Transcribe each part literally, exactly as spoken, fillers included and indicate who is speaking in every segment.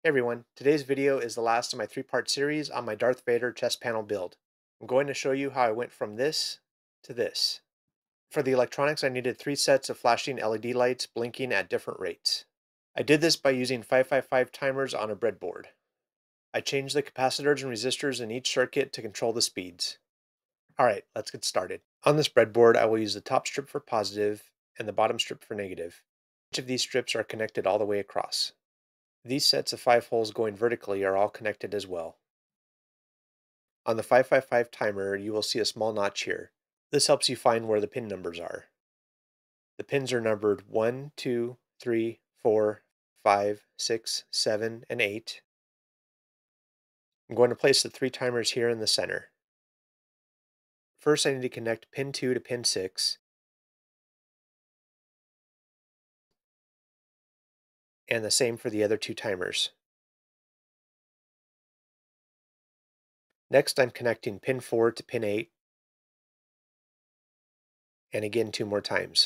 Speaker 1: Hey everyone, today's video is the last of my three-part series on my Darth Vader chest panel build. I'm going to show you how I went from this to this. For the electronics, I needed three sets of flashing L E D lights blinking at different rates. I did this by using five five five timers on a breadboard. I changed the capacitors and resistors in each circuit to control the speeds. Alright, let's get started. On this breadboard, I will use the top strip for positive and the bottom strip for negative. Each of these strips are connected all the way across. These sets of five holes going vertically are all connected as well. On the five five five timer, you will see a small notch here. This helps you find where the pin numbers are. The pins are numbered one, two, three, four, five, six, seven, and eight. I'm going to place the three timers here in the center. First, I need to connect pin two to pin six, and the same for the other two timers. Next, I'm connecting pin four to pin eight, and again two more times.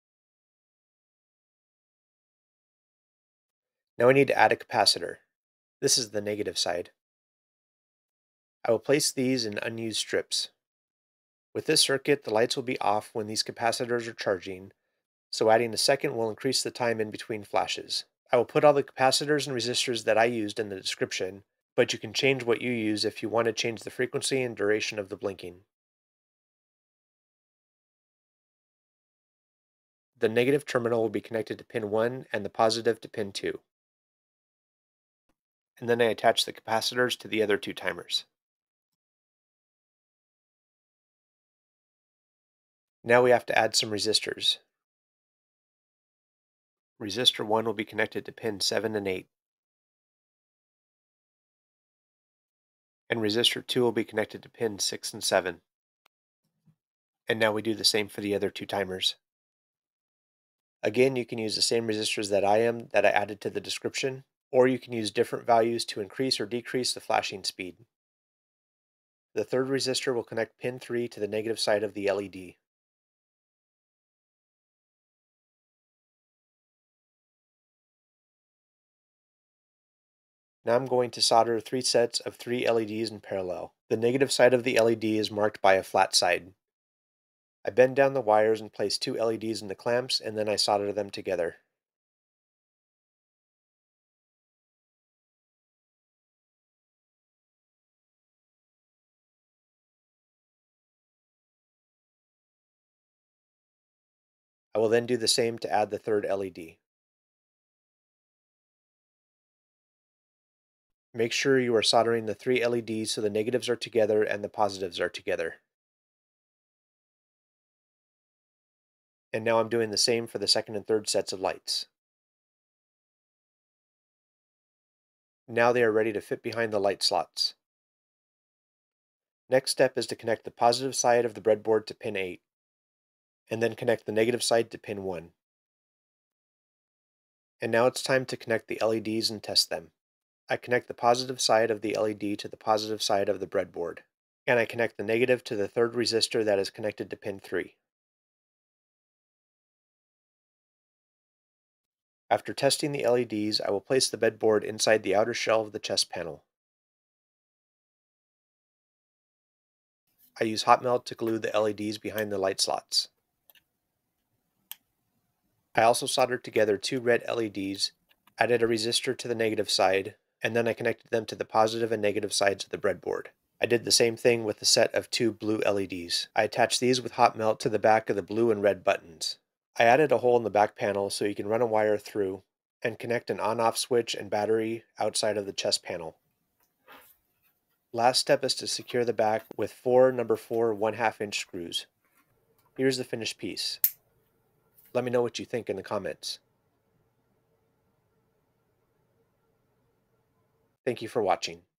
Speaker 1: Now I need to add a capacitor. This is the negative side. I will place these in unused strips. With this circuit, the lights will be off when these capacitors are charging, so adding a second will increase the time in between flashes. I will put all the capacitors and resistors that I used in the description, but you can change what you use if you want to change the frequency and duration of the blinking. The negative terminal will be connected to pin one and the positive to pin two. And then I attach the capacitors to the other two timers. Now we have to add some resistors. Resistor one will be connected to pin seven and eight. And resistor two will be connected to pin six and seven. And now we do the same for the other two timers. Again, you can use the same resistors that I am that I added to the description, or you can use different values to increase or decrease the flashing speed. The third resistor will connect pin three to the negative side of the L E D. Now I'm going to solder three sets of three L E Ds in parallel. The negative side of the L E D is marked by a flat side. I bend down the wires and place two L E Ds in the clamps, and then I solder them together. I will then do the same to add the third L E D. Make sure you are soldering the three L E Ds so the negatives are together and the positives are together. And now I'm doing the same for the second and third sets of lights. Now they are ready to fit behind the light slots. Next step is to connect the positive side of the breadboard to pin eight, and then connect the negative side to pin one. And now it's time to connect the L E Ds and test them. I connect the positive side of the L E D to the positive side of the breadboard, and I connect the negative to the third resistor that is connected to pin three. After testing the L E Ds, I will place the breadboard inside the outer shell of the chest panel. I use hot melt to glue the L E Ds behind the light slots. I also soldered together two red L E Ds, added a resistor to the negative side, and then I connected them to the positive and negative sides of the breadboard. I did the same thing with the set of two blue L E Ds. I attached these with hot melt to the back of the blue and red buttons. I added a hole in the back panel so you can run a wire through and connect an on-off switch and battery outside of the chest panel. Last step is to secure the back with four number four one half inch screws. Here's the finished piece. Let me know what you think in the comments. Thank you for watching.